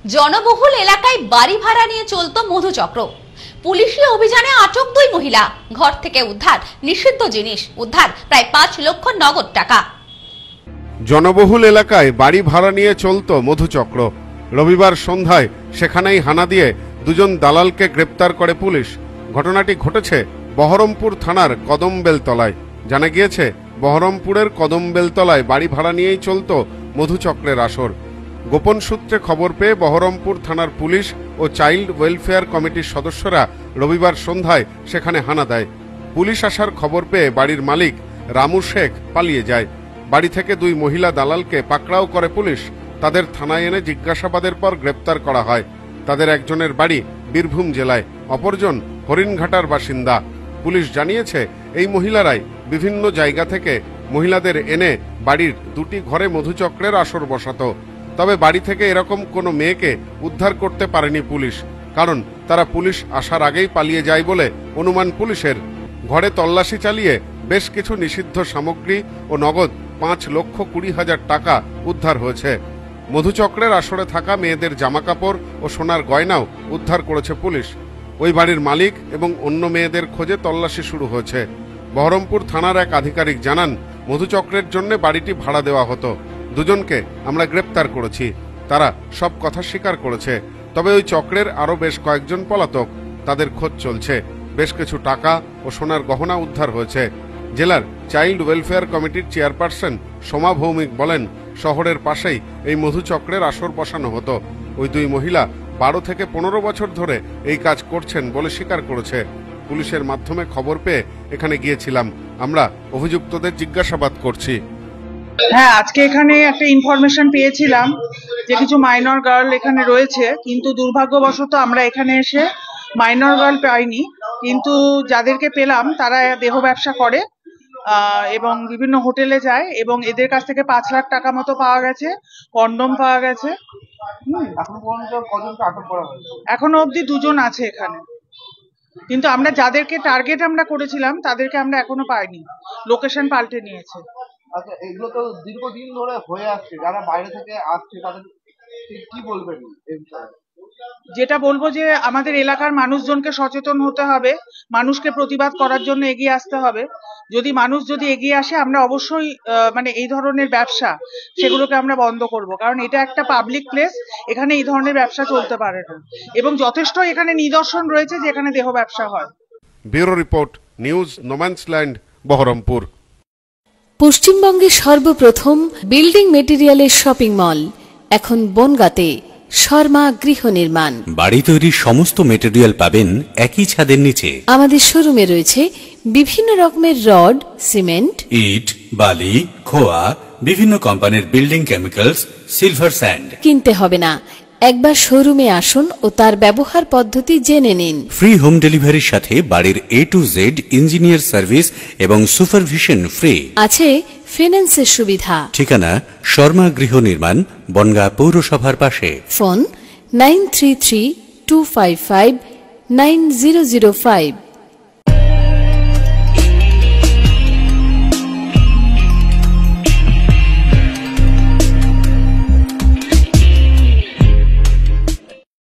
জনবহুল এলাকায় বাড়ি ভাড়া নিয়ে চলতো মধুচক্র। পুলিশি অভিযানে আটক 2 মহিলা। ঘর থেকে উদ্ধার নিষিদ্ধ জিনিস, উদ্ধার প্রায় 5 লক্ষ নগদ টাকা। জনবহুল এলাকায় বাড়ি ভাড়া নিয়ে চলতো মধুচক্র। রবিবার সন্ধ্যায় সেখানেই হানা দিয়ে 2 দালালকে গ্রেপ্তার করে পুলিশ। ঘটনাটি ঘটেছে বহরমপুর থানার কদমবেলতলায়। জানা গিয়েছে, বহরমপুরের কদমবেলতলায় বাড়ি ভাড়া নিয়েই চলতো মধুচক্রের আসর। গোপন সূত্রে খবর পেয়ে বহরমপুর থানার পুলিশ ও চাইল্ড ওয়েলফেয়ার কমিটির সদস্যরা রবিবার সন্ধ্যায় সেখানে হানা দেয়। পুলিশ আসার খবর পেয়ে বাড়ির মালিক রামু শেখ পালিয়ে যায়। বাড়ি থেকে 2 মহিলা দালালকে পাকড়াও করে পুলিশ। তাদের থানায় এনে জিজ্ঞাসাবাদের পর গ্রেপ্তার করা হয়। তাদের একজনের বাড়ি বীরভূম জেলায়, অপরজন হরিণঘাটার বাসিন্দা। পুলিশ জানিয়েছে, এই মহিলারাই বিভিন্ন জায়গা থেকে মহিলাদের এনে বাড়ির 2টি ঘরে মধুচক্রের আসর বসাতো। তবে বাড়ি থেকে এরকম কোনো মেয়েকে উদ্ধার করতে পারেনি পুলিশ, কারণ তারা পুলিশ আসার আগেই পালিয়ে যায় বলে অনুমান পুলিশের। ঘরে তল্লাশি চালিয়ে বেশ কিছু নিষিদ্ধ সামগ্রী ও নগদ 5,20,000 টাকা উদ্ধার হয়েছে। মধুচক্রের আসরে থাকা মেয়েদের জামাকাপড় ও সোনার গয়নাও উদ্ধার করেছে পুলিশ। ওই বাড়ির মালিক এবং অন্য মেয়েদের খোঁজে তল্লাশি শুরু হয়েছে। বহরমপুর থানার এক আধিকারিক জানান, মধুচক্রের জন্য বাড়িটি ভাড়া দেওয়া হতো। 2 জনকে আমরা গ্রেপ্তার করেছি। তারা সব কথা স্বীকার করেছে। তবে ওই চক্রের আরো বেশ কয়েকজন পলাতক, তাদের খোঁজ চলছে। বেশ কিছু টাকা ও সোনার গহনা উদ্ধার হয়েছে। জেলার চাইল্ড ওয়েলফেয়ার কমিটির চেয়ারপারসন সোমা ভৌমিক বলেন, শহরের পাশেই এই মধুচক্রের আসর বসানো হতো। ওই 2 মহিলা 12 থেকে 15 বছর ধরে এই কাজ করছেন বলে স্বীকার করেছে। পুলিশের মাধ্যমে খবর পেয়ে এখানে গিয়েছিলাম। আমরা অভিযুক্তদের জিজ্ঞাসাবাদ করছি। হ্যাঁ, আজকে এখানে একটা ইনফরমেশন পেয়েছিলাম যে কিছু মাইনর গার্ল এখানে রয়েছে, কিন্তু দুর্ভাগ্যবশত আমরা এখানে এসে মাইনর গার্ল পাইনি। কিন্তু যাদেরকে পেলাম তারা দেহ ব্যবসা করে এবং বিভিন্ন হোটেলে যায়, এবং এদের কাছ থেকে 5 লাখ টাকা মতো পাওয়া গেছে, কন্ডম পাওয়া গেছে। এখনো অবধি 2 জন আছে এখানে, কিন্তু আমরা যাদেরকে টার্গেট আমরা করেছিলাম তাদেরকে আমরা এখনো পাইনি। লোকেশন পাল্টে নিয়েছে। আচ্ছা, এগুলো তো দীর্ঘদিন ধরে হয়ে আসছে, যারা বাইরে থেকে আসছে তাদের কি বলবেন এই বিষয়ে? যেটা বলবো যে আমাদের এলাকার মানুষজনকে সচেতন হতে হবে, মানুষকে প্রতিবাদ করার জন্য এগিয়ে আসতে হবে। মানুষ যদি এগিয়ে আসে, আমরা অবশ্যই এই ধরনের ব্যবসা সেগুলোকে আমরা বন্ধ করব, কারণ এটা একটা পাবলিক প্লেস, এখানে এই ধরনের ব্যবসা চলতে পারে না। এবং যথেষ্ট এখানে নিদর্শন রয়েছে যে এখানে দেহ ব্যবসা হয়। Bureau report, news no man's land, Baharampur. পশ্চিমবঙ্গের সর্বপ্রথম বিল্ডিং মেটেরিয়ালের শপিং মল এখন বনগাঁতে। শর্মা গৃহ নির্মাণ। বাড়ি তৈরির সমস্ত মেটেরিয়াল পাবেন একই ছাদের নিচে। আমাদের শোরুমে রয়েছে বিভিন্ন রকমের রড, সিমেন্ট, ইট, বালি, খোয়া, বিভিন্ন কোম্পানির বিল্ডিং কেমিক্যালস, সিলভার স্যান্ড। কিনতে হবে না, একবার শোরুমে আসুন ও তার ব্যবহার পদ্ধতি জেনে নিন। ফ্রি হোম ডেলিভারির সাথে বাড়ির A to Z engineer service এবং সুপারভিশন ফ্রি। আছে ফিন্যান্সের সুবিধা। ঠিকানা শর্মা গৃহ নির্মাণ, বনগাঁ পৌরসভার পাশে। ফোন 9332559005।